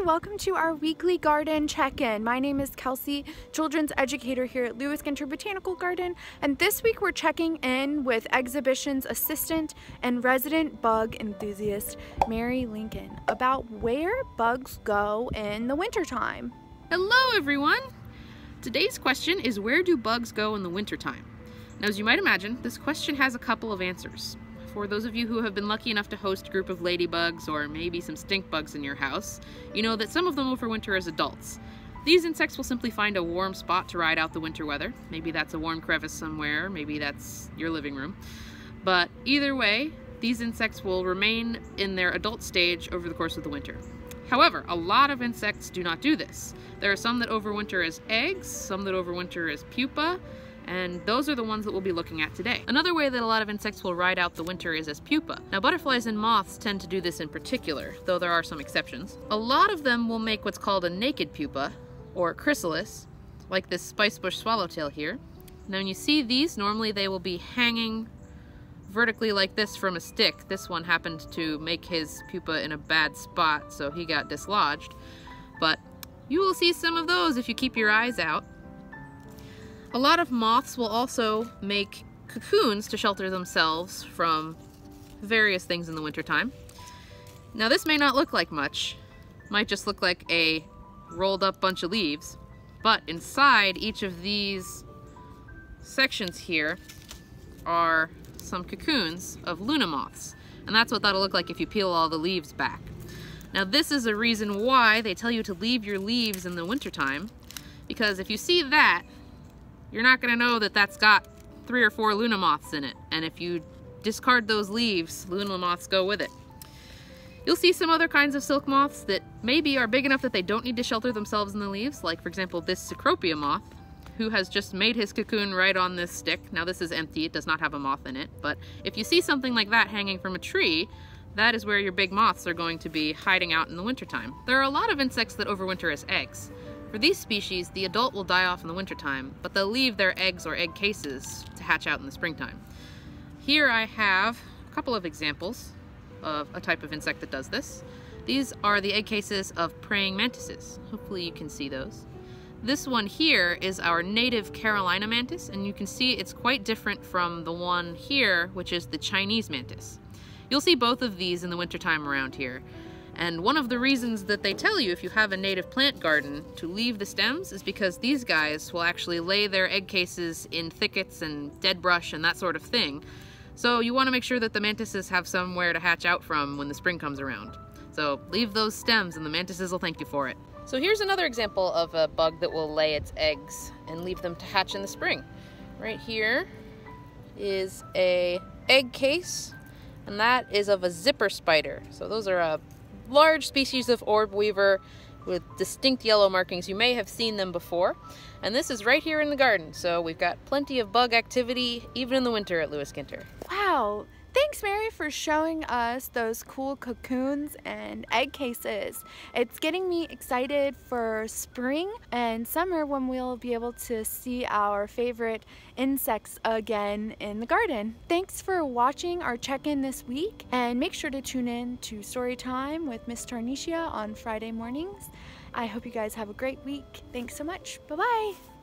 welcome to our weekly garden check-in. My name is Kelsey, children's educator here at Ginter Botanical Garden, and this week we're checking in with exhibitions assistant and resident bug enthusiast Mary Lincoln about where bugs go in the wintertime. Hello everyone! Today's question is, where do bugs go in the wintertime? Now, as you might imagine, this question has a couple of answers. For those of you who have been lucky enough to host a group of ladybugs or maybe some stink bugs in your house, you know that some of them overwinter as adults. These insects will simply find a warm spot to ride out the winter weather. Maybe that's a warm crevice somewhere, maybe that's your living room. But either way, these insects will remain in their adult stage over the course of the winter. However, a lot of insects do not do this. There are some that overwinter as eggs, some that overwinter as pupa, and those are the ones that we'll be looking at today. Another way that a lot of insects will ride out the winter is as pupa. Now, butterflies and moths tend to do this in particular, though there are some exceptions. A lot of them will make what's called a naked pupa, or chrysalis, like this spicebush swallowtail here. Now, when you see these, normally they will be hanging vertically like this from a stick. This one happened to make his pupa in a bad spot, so he got dislodged. But you will see some of those if you keep your eyes out. A lot of moths will also make cocoons to shelter themselves from various things in the wintertime. Now, this may not look like much. It might just look like a rolled up bunch of leaves. But inside each of these sections here are some cocoons of Luna moths. And that's what that'll look like if you peel all the leaves back. Now, this is a reason why they tell you to leave your leaves in the wintertime, because if you see that, you're not going to know that that's got 3 or 4 Luna moths in it. And if you discard those leaves, Luna moths go with it. You'll see some other kinds of silk moths that maybe are big enough that they don't need to shelter themselves in the leaves, like for example this Cecropia moth, who has just made his cocoon right on this stick. Now, this is empty, it does not have a moth in it, but if you see something like that hanging from a tree, that is where your big moths are going to be hiding out in the wintertime. There are a lot of insects that overwinter as eggs. For these species, the adult will die off in the wintertime, but they'll leave their eggs or egg cases to hatch out in the springtime. Here I have a couple of examples of a type of insect that does this. These are the egg cases of praying mantises. Hopefully you can see those. This one here is our native Carolina mantis, and you can see it's quite different from the one here, which is the Chinese mantis. You'll see both of these in the wintertime around here. And one of the reasons that they tell you if you have a native plant garden to leave the stems is because these guys will actually lay their egg cases in thickets and dead brush and that sort of thing. So you want to make sure that the mantises have somewhere to hatch out from when the spring comes around. So leave those stems and the mantises will thank you for it. So here's another example of a bug that will lay its eggs and leave them to hatch in the spring. Right here is a egg case, and that is of a zipper spider. So those are a large species of orb weaver with distinct yellow markings. You may have seen them before. And this is right here in the garden, so we've got plenty of bug activity even in the winter at Ginter. Wow! Thanks, Mary, for showing us those cool cocoons and egg cases. It's getting me excited for spring and summer when we'll be able to see our favorite insects again in the garden. Thanks for watching our check-in this week, and make sure to tune in to Storytime with Miss Tarnisha on Friday mornings. I hope you guys have a great week. Thanks so much. Bye-bye.